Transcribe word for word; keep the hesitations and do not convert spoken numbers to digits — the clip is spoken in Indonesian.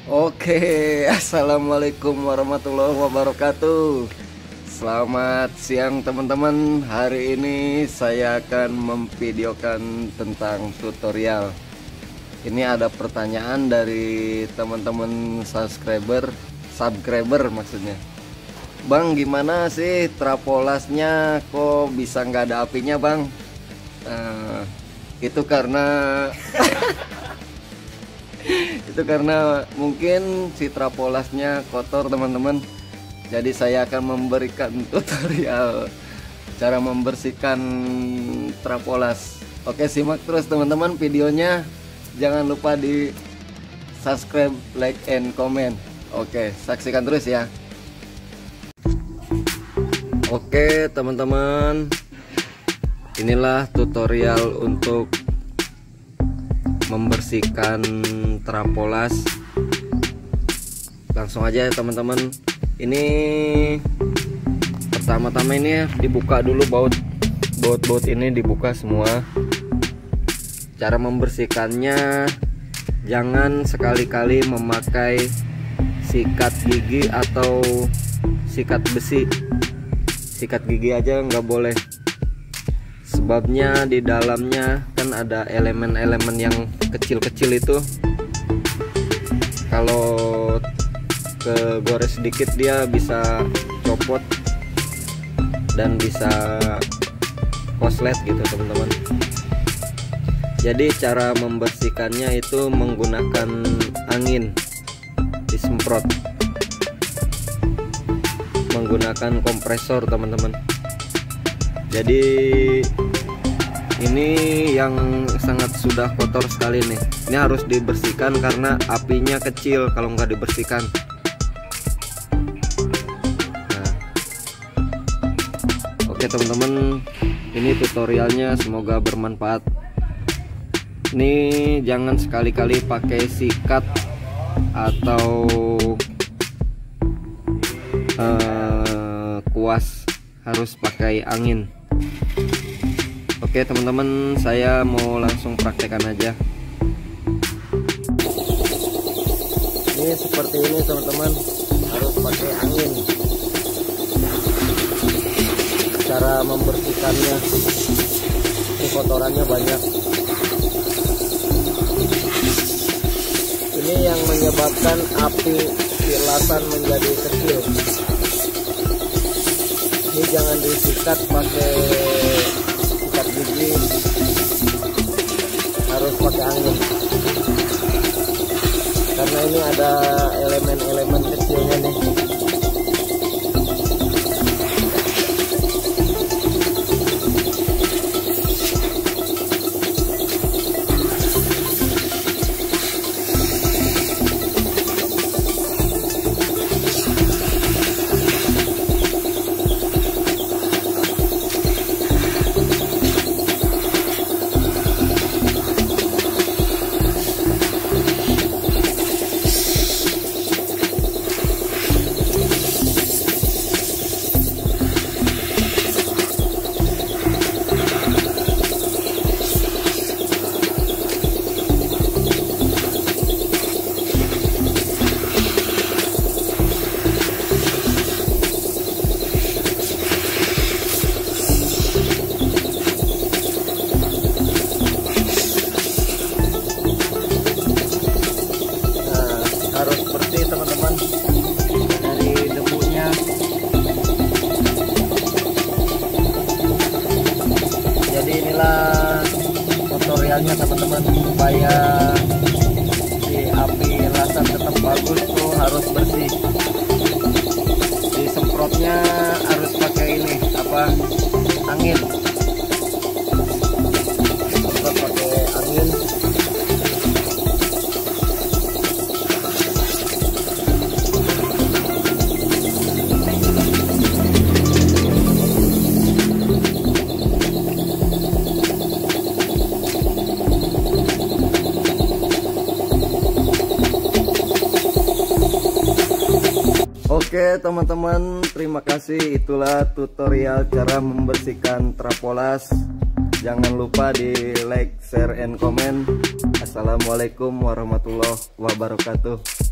Oke, assalamualaikum warahmatullahi wabarakatuh. Selamat siang teman-teman. Hari ini saya akan memvideokan tentang tutorial. Ini ada pertanyaan dari teman-teman subscriber, subscriber maksudnya. Bang, gimana sih trapolasnya kok bisa nggak ada apinya, Bang? Uh, itu karena itu karena mungkin si trapolasnya kotor teman-teman. Jadi saya akan memberikan tutorial cara membersihkan trapolas. Oke, simak terus teman-teman videonya. Jangan lupa di subscribe, like, and comment. Oke, saksikan terus ya. Oke teman-teman, inilah tutorial untuk membersihkan trapolas. Langsung aja ya teman-teman. Ini pertama-tama ini dibuka dulu baut baut-baut ini dibuka semua. Cara membersihkannya, jangan sekali-kali memakai sikat gigi atau sikat besi. Sikat gigi aja nggak boleh. Sebabnya di dalamnya kan ada elemen-elemen yang kecil-kecil itu. Kalau kegores sedikit dia bisa copot dan bisa koslet gitu teman-teman. Jadi cara membersihkannya itu menggunakan angin, disemprot menggunakan kompresor teman-teman. Jadi ini yang sangat sudah kotor sekali nih. Ini harus dibersihkan karena apinya kecil kalau nggak dibersihkan. Nah, oke teman-teman, ini tutorialnya semoga bermanfaat. Ini jangan sekali-kali pakai sikat atau uh, kuas, harus pakai angin. Oke teman-teman, saya mau langsung praktekkan aja. Ini seperti ini teman-teman, harus pakai angin. Cara membersihkannya, ini kotorannya banyak. Ini yang menyebabkan api silasan menjadi kecil. Ini jangan disikat pakai sikat gigi, harus pakai angin karena ini ada elemen-elemen kecilnya nih. Harus bersih teman-teman dari debunya. Jadi inilah tutorialnya teman-teman, supaya si api lasan tetap bagus tuh harus bersih. Disemprotnya harus pakai ini apa, angin. Disemprot pakai angin. Oke teman-teman, terima kasih. Itulah tutorial cara membersihkan trapolas. Jangan lupa di like, share, and comment. Assalamualaikum warahmatullahi wabarakatuh.